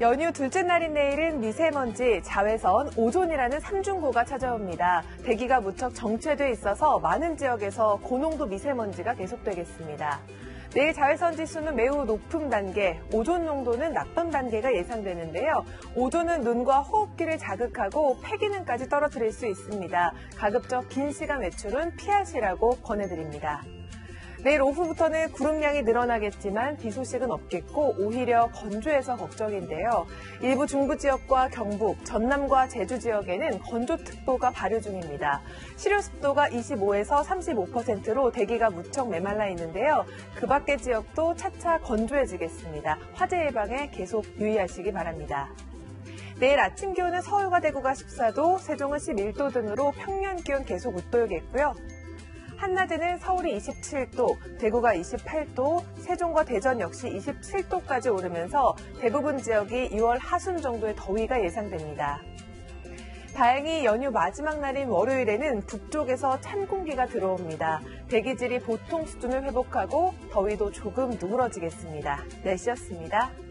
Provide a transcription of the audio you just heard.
연휴 둘째 날인 내일은 미세먼지, 자외선, 오존이라는 삼중고가 찾아옵니다. 대기가 무척 정체돼 있어서 많은 지역에서 고농도 미세먼지가 계속되겠습니다. 내일 자외선 지수는 매우 높은 단계, 오존 농도는 나쁨 단계가 예상되는데요. 오존은 눈과 호흡기를 자극하고 폐기능까지 떨어뜨릴 수 있습니다. 가급적 긴 시간 외출은 피하시라고 권해드립니다. 내일 오후부터는 구름량이 늘어나겠지만 비 소식은 없겠고 오히려 건조해서 걱정인데요. 일부 중부 지역과 경북, 전남과 제주 지역에는 건조특보가 발효 중입니다. 실효습도가 25에서 35%로 대기가 무척 메말라 있는데요. 그 밖의 지역도 차차 건조해지겠습니다. 화재 예방에 계속 유의하시기 바랍니다. 내일 아침 기온은 서울과 대구가 14도, 세종은 11도 등으로 평년 기온 계속 웃돌겠고요. 한낮에는 서울이 27도, 대구가 28도, 세종과 대전 역시 27도까지 오르면서 대부분 지역이 6월 하순 정도의 더위가 예상됩니다. 다행히 연휴 마지막 날인 월요일에는 북쪽에서 찬 공기가 들어옵니다. 대기질이 보통 수준을 회복하고 더위도 조금 누그러지겠습니다. 날씨였습니다.